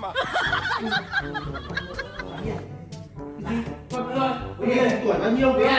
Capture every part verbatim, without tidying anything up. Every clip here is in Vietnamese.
mà. Gì? Con ơi, Uyên tuổi bao nhiêu vậy?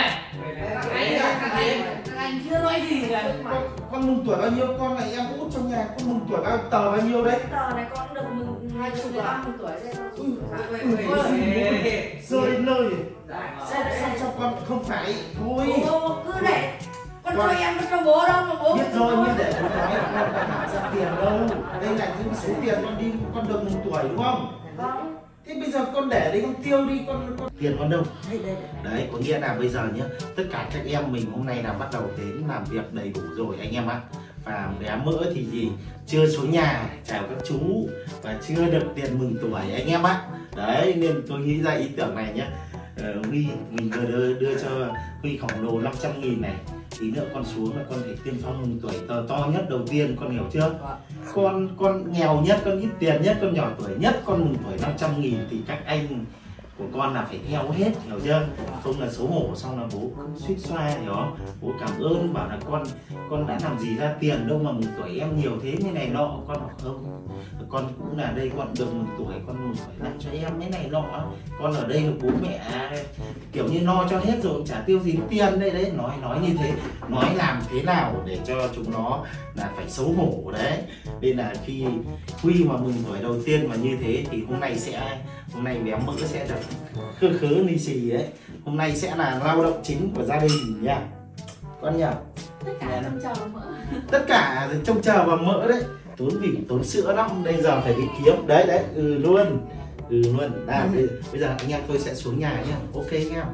Anh chưa nói gì cả. Con, con mừng tuổi bao nhiêu? Con này em út trong nhà, con mừng tuổi bao tờ bao nhiêu đấy? Tờ này con được mừng hai chục ba mừng tuổi đây. Rơi đến nơi rồi. Sao sao cho con không phải thôi. Bố cứ để con cho em con cho bố đâu mà bố biết rồi, nhưng để bố nói là con đã拿ra tiền đâu. Đây là những số tiền con đi con được mừng tuổi đúng không? Vâng. Thế bây giờ con để đấy con tiêu đi, con, con... tiền con đâu? Đây, đây, đây. Đấy, có nghĩa là bây giờ nhá, tất cả các em mình hôm nay là bắt đầu đến làm việc đầy đủ rồi anh em ạ. Và bé Mỡ thì gì? Chưa xuống nhà chào các chú và chưa được tiền mừng tuổi anh em ạ. Đấy, nên tôi nghĩ ra ý tưởng này nhá. Uh, Huy, mình vừa đưa, đưa cho Huy khổng lồ năm trăm nghìn này. Tí nữa con xuống là con phải tiên phong mừng tuổi tờ to nhất đầu tiên, con hiểu chưa? Con con nghèo nhất, con ít tiền nhất, con nhỏ tuổi nhất, con mừng tuổi năm trăm nghìn thì các anh của con là phải theo hết, hiểu chưa? Không là xấu hổ, xong là bố cứ suýt xoa, hiểu không? Bố cảm ơn, bảo là con con đã làm gì ra tiền đâu mà mừng tuổi em nhiều thế như này nọ. Con bảo không, con cũng là đây, con được mừng tuổi, con mừng tuổi lại cho em cái này nọ. Con ở đây là bố mẹ kiểu như no cho hết rồi, chả tiêu gì tiền đây đấy. Nói nói như thế, nói làm thế nào để cho chúng nó là phải xấu hổ đấy. Nên là khi Huy mà mừng tuổi đầu tiên mà như thế thì hôm nay sẽ hôm nay bé Mỡ sẽ được khứ khứ lì xì ấy. Hôm nay sẽ là lao động chính của gia đình nha con nhỉ. Tất cả trông chờ vào Mỡ. Tất cả trông chờ vào Mỡ đấy. Tốn vì tốn sữa lắm, bây giờ phải đi kiếm đấy đấy. Ừ luôn, ừ luôn. Nào bây, bây giờ anh em tôi sẽ xuống nhà nhá. Ok anh em.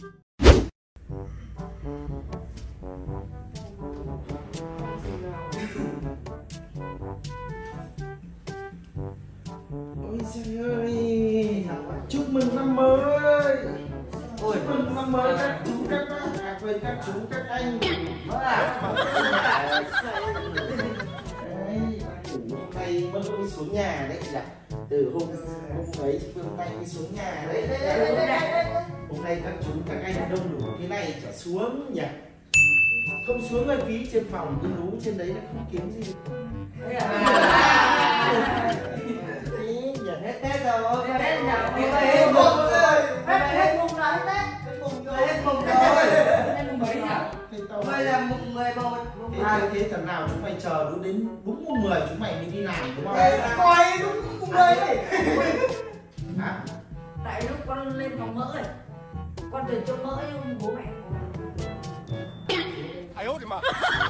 Ôi trời ơi, chúc mừng năm mới. Ôi, chúc mừng năm mới các chú các bác, à quên các chú các anh. Mỡ à? Đấy, hôm nay Mỡ mới xuống nhà đấy nhỉ? Từ hôm hôm ấy hôm nay mới xuống nhà đấy. Đấy, đấy, đấy, đấy. Hôm nay các chú các anh đông đủ thế này chả xuống nhỉ? Không xuống là phí trên phòng cứ lú trên đấy là không kiếm gì. Đấy à? Hết Tết rồi, Hết Tết rồi. Hết mùng rồi. Hết mùng rồi, hết Tết. Hết mùng rồi, hết mùng rồi. Hết mùng mấy nhỉ? Bây là mùng mười một, mùng hai. Thế, thế thằng nào chúng mày chờ đúng đến đúng mùng mười chúng mày mới đi làm đúng không? Coi đúng mùng mười đấy. Hả? Tại lúc con lên phòng Mỡ rồi, con từ cho Mỡ với bố mẹ. Ai ốt thì mà.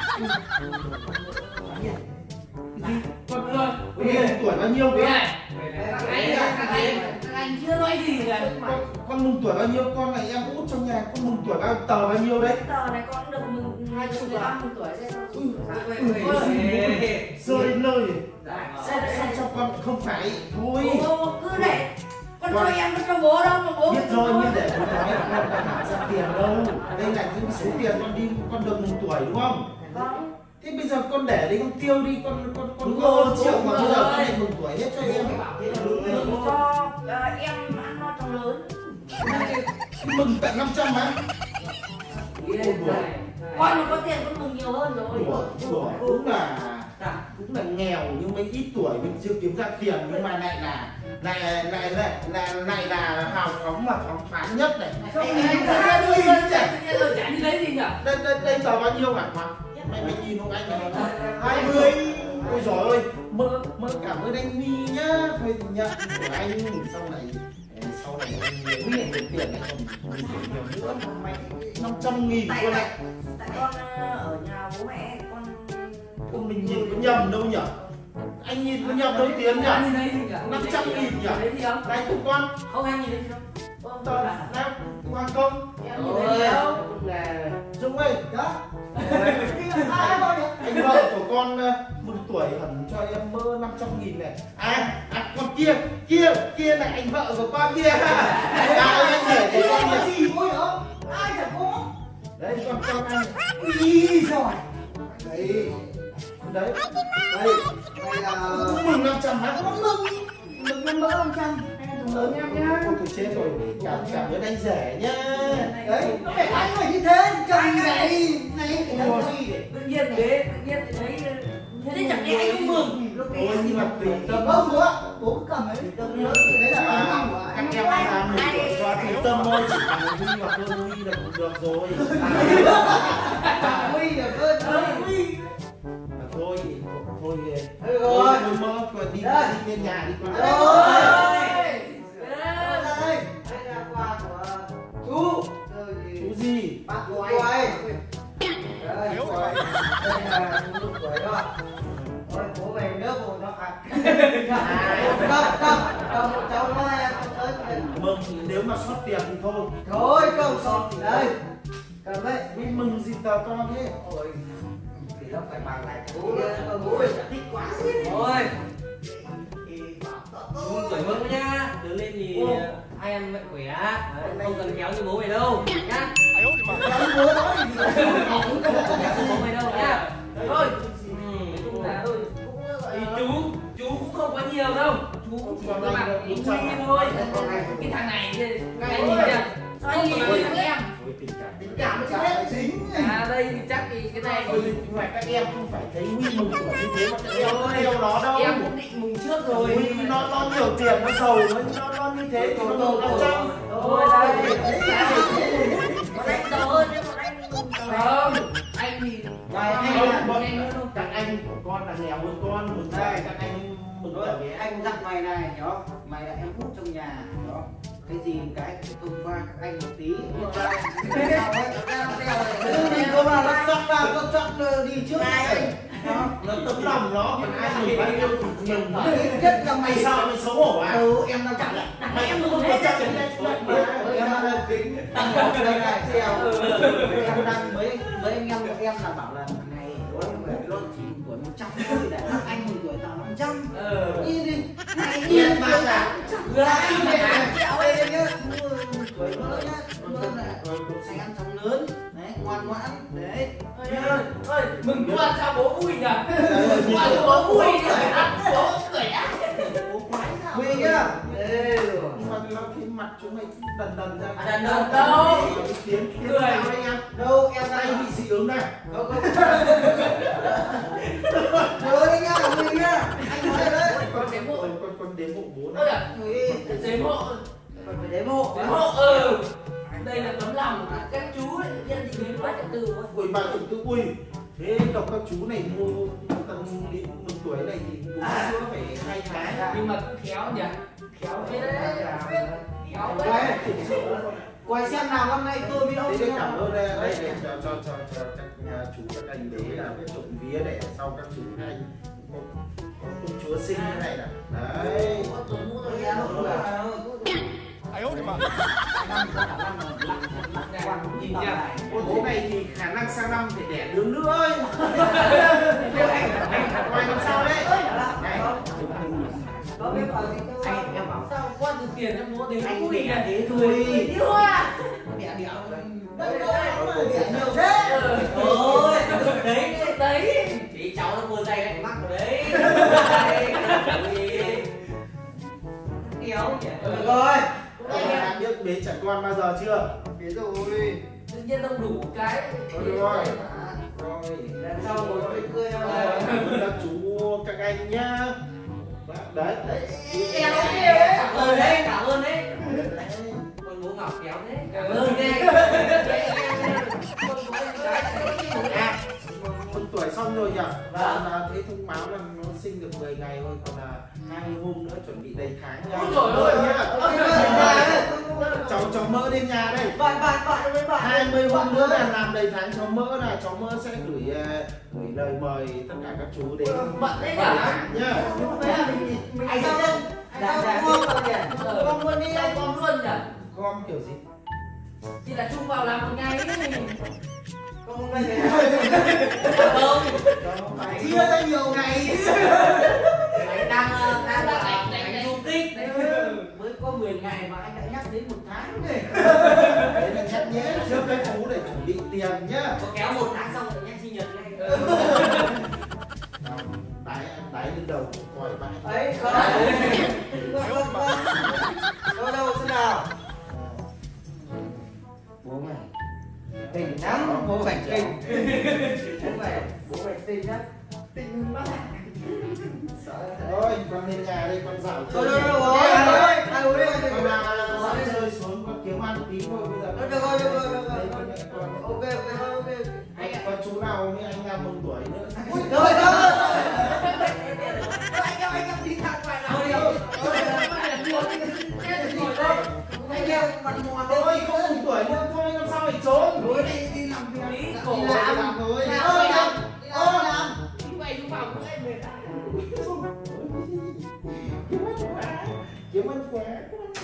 Gì? Con ơi, Uyên tuổi bao nhiêu vậy? Anh chưa nói gì cả. Con, con mừng tuổi bao nhiêu? Con này em út trong nhà, con mừng tuổi bao tờ bao nhiêu đấy? Tờ này con được mừng hai chục ba mừng tuổi đây. Rơi đến nơi rồi. Sao sao cho con không phải thôi. Bố cứ để con cho em con cho bố đâu mà bố biết rồi, nhưng để bố nói là con đã拿ra tiền đâu. Đây là những số tiền con đi con được mừng tuổi đúng không? Vâng. Thế bây giờ con để đấy con tiêu đi, con con con Đúng rồi, triệu mà đúng bây giờ rồi. con lại mừng tuổi hết cho em. Thế là đúng rồi. Mừng cho ờ, em ăn no trong lớn. Mừng tận năm trăm mà. Con mà có tiền con mừng nhiều hơn rồi. Ủa, ủa, cũng là cũng là nghèo nhưng mấy ít tuổi mình chưa kiếm ra tiền, nhưng mà lại là lại lại lại là lại là hào phóng mà phóng khoáng nhất này. Không nhìn ra đôi chân chả rồi chả như đấy gì nhỉ? Đây đây đây tờ bao nhiêu hả Hoàng? Mày mày nhìn không anh này? hai mươi. Ôi giời ơi, Mỡ Mỡ cảm ơn anh Huy nhá. Thôi thì nhận của anh, sau này sau này anh nhiều tiền tiền này còn nhiều nữa. Mày năm trăm nghìn Tại con này. tại con ờ, ở nhà bố mẹ con. Con mình nhìn có nhầm đâu nhỉ? Anh nhìn có nhầm đâu Tiến nhỉ? Như đấy gì nhỉ? năm trăm nghìn nhỉ? Đấy gì không? Này tụi con. Không em nhìn thấy gì đâu. Tờ nào? Hoàng Công. Em nhìn thấy gì đâu? Là Dũng ơi, đó. Anh vợ của con mừng tuổi hẳn cho em Mỡ năm trăm nghìn này. À, à con kia, kia, kia là anh vợ của con kia. À, anh rể của con Có nhỉ? gì có không? Ai chẳng có. Đấy, con con anh. Ý rồi. Đấy. Đấy. Đây, đây là Cũng mừng năm trăm hả? con mừng. Mừng năm Mỡ năm trăm. Anh lớn em nhá. Con thuộc chết rồi. Cảm cảm ơn anh rể nhá. Đấy, nó phải anh phải như thế, chồng này này phải làm gì? Tự nhiên thế, tự nhiên thấy thế chẳng lẽ anh không mừng. lúc Ôi nhưng mà tùy tầm ông nữa, bố cứ cầm ấy, tầm lớn thì đấy là tầm năm của các anh. em hay là một tuổi cho trung tâm thôi, chỉ cần Huy hoặc hơn Huy là cũng được rồi. Huy được hơn Huy. Mà thôi thôi ghê. Thôi rồi. Thôi mơ còn đi đi lên nhà đi con. Rồi. Đây là quà của chú. Chú gì? Bác của anh. Đây, rồi. Đây là lúc tuổi đó. Ôi, bố mày nước bố nó khát. Cầm, cầm, cầm một cháu nó em tới. Mừng nếu mà sót tiền thì thôi. Thôi, không sót thì đây. Cầm đấy. Vui mừng gì tao to thế? Ôi, thì nó phải bằng lại bố nữa. Bố ơi, thích quá. Ôi, mừng tuổi mừng nhá. Lớn lên thì hai em mạnh khỏe. Đấy, không cần kéo như bố mày đâu nhá. Cháu bố nói gì vậy? Không cần kéo như bố mày đâu nhá. Thôi. Thì chú, chú cũng không có nhiều đâu. Chú cũng chỉ có bạn Huy thôi. Cái thằng này thì anh nhìn kìa. Anh nhìn với thằng em. Tình cảm. Tình cảm chứ hết chính. À đây thì chắc thì cái này Ôi, ngoài các em không phải thấy Huy mừng tuổi như thế mà các em không theo nó đâu. em cũng định mừng trước rồi. Huy nó nó nhiều tiền nó giàu nó nó như thế thì nó mừng năm trăm. Thôi đây. Bọn anh giàu hơn nhưng bọn anh mừng Không, anh thì Này, anh Không, là bọn các anh của con là nghèo hơn con mừng đây các anh mừng tuổi bé. anh dặn mày này nhó, mày là em út trong nhà đó, cái gì cái phải thông qua các anh một tí. Đừng có mà nó chọn vào nó chọn đi trước này. Nó tấm lòng nó còn ai mừng bao nhiêu thì mừng. Nhất là mày Mày sợ mày xấu hổ à? Ừ, em đang chặn lại. Mày em mừng hết chắc chắn Em đang là kính đang học đây này treo. Em đang mấy mấy anh em của em là bảo là này nó nó chỉ tuổi một trăm thôi để các anh mừng tuổi tao năm trăm. ờ Đi đi. Này Tiền đi mà mà là anh này triệu đây nhá. Tuổi mơ nhá. Mơ là anh ăn chóng lớn. Đấy, ngoan ngoãn. Đấy. ơi ơi mừng cho ăn sao bố vui nhỉ? Mừng cho bố vui nhỉ? Bố cười á. bố quái sao? Huy nhá. Ê. Nhưng mà nó thấy mặt chúng mày đần đần ra. À, đần đần đâu. Tiếng tiếng Cười. sao đấy em? Đâu em Tay đang bị dị ứng này. không không. Nhớ đấy nhá, Huy nhá. Anh nói đấy. Con đếm hộ. Con con con đếm hộ bố Ôi này. à, Huy. đếm hộ. Còn phải đếm hộ. Đếm hộ, ừ. Đây là tấm lòng của các chú đấy. Nhân thì đến ba chục tư thôi. Ui ba chục tư ui. Thế đọc các chú này mua tầng đi mừng tuổi này thì uống sữa phải hai tháng. Nhưng mà cũng khéo nhỉ? Khéo thế đấy. Khéo đấy. Quay, quay xem nào năm nay tôi với ông. Thế đây cảm ơn đây, đây để cho cho cho cho các nhà chú các anh đấy là cái trộm vía để sau các chú các anh có, có công chúa sinh như này này. Đấy. có tuổi mua rồi Nghe nha. nó là Nhìn chưa? Ôi thế này thì khả năng sang năm phải đẻ đứa nữa ơi. Anh phải quay làm sao đấy. Này. có biết vào thì tôi Anh em bảo sao con từ tiền em mua đến anh vui đẻ này. thế thôi. Yêu à? Đẻ đẻ đâu đâu đẻ nhiều thế. Ôi, đấy, đấy. Thì cháu nó mua tay anh mắc rồi đấy. Kéo nhỉ? Được rồi. Anh em đã biết bế trẻ con bao giờ chưa? Biết rồi. Tự nhiên không đủ cái. Thôi được rồi. Rồi, lần sau ngồi cười cười nhau Ờ, này. các chú các anh nhá. Đấy. Kéo đấy. Cảm ơn đấy, cảm ơn đấy. Con bố Ngọc kéo đấy. Cảm ơn đấy. Con bố cái À, mừng tuổi xong rồi nhỉ? Và là thấy thông báo là nó sinh được mười ngày thôi, còn là hai mươi hôm nữa chuẩn bị đầy tháng nha. Ôi trời ơi. nhá. Cháu cháu mỡ đến nhà đây. Bạn bạn bạn với bạn. hai mươi hôm nữa là làm đầy tháng cháu mỡ là cháu mỡ sẽ gửi ờ, gửi lời mời tất cả các chú đến bận đấy đầy nhỉ? tháng nhá. Anh sao không? Anh sao không con nhỉ? Con luôn đi. Đây con luôn nhỉ? Gom kiểu gì? Thì là chung vào làm một ngày ấy. Con hôm nay thì Không. phải chia ra nhiều ngày. Anh đang đang đang đánh đánh du kích. Mới có mười ngày mà anh lại nhắc đến một tháng này. Đấy là nhắc nhé trước các chú để chuẩn bị tiền nhá. Có kéo một tháng xong rồi nhắc sinh nhật ngay. Đái đái lên đầu còi bãi. Ấy không. Vâng vâng vâng. Đâu đâu thế nào? Bố mày tỉnh lắm, bố mày tỉnh. Bố mày bố mày tỉnh lắm. Tỉnh hơn bác. Sợ đây con dạo Thôi chơi. được rồi, ăn ơi, ăn uống đi. Con nào dạo chơi xuống con kiếm ăn tí thôi bây giờ. Được rồi, được rồi, được Đây, rồi. con mẹ con. Ok, ok, ok. Có chú nào với anh em mừng tuổi nữa? Rồi, rồi. Anh em anh em đi thẳng ngoài nào đi. Anh em mặt mòn đấy. Thôi không mừng tuổi nữa thôi làm sao phải trốn? Đối đi đi làm việc. Đi Đi khổ làm. làm thôi. Ơ làm. Ơ làm. Như vậy chúng bảo cũng em mệt. Kiếm ăn khỏe. Kiếm ăn khỏe.